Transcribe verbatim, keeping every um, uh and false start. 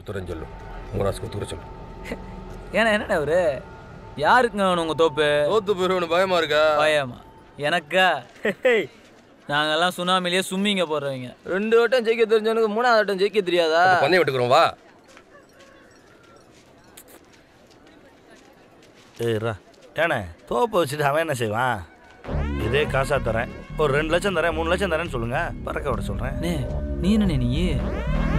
ஒத்துறேன்னு சொல்லு. மூராஸ்க்கு ஒத்துக்கிற சொல்லு. ஏன்னா என்னடா அவரு யாருக்குங்க வேணும் உங்க தோப்பு? தோத்து போயிருவனு பயமா இருக்கா? பயமா எனக்கா? நாங்கெல்லாம் சுனாமிலேயே சும்மிங்க போடுறவங்க. ரெண்டு வட்டம் ஜெயிக்க தெரிஞ்சவனுக்கு மூணாவது வட்டம் ஜெயிக்க தெரியாதா? பண்ணி விட்டுக்கிறோம் வா. ஏறா ஏண்ணே தோப்பை வச்சுட்டு அவன் என்ன செய்வான்? இதே காசா தரேன், ஒரு ரெண்டு லட்சம் தரேன் மூணு லட்சம் தரேன்னு சொல்லுங்க, பறக்க விட சொல்றேன். நீ என்ன நீ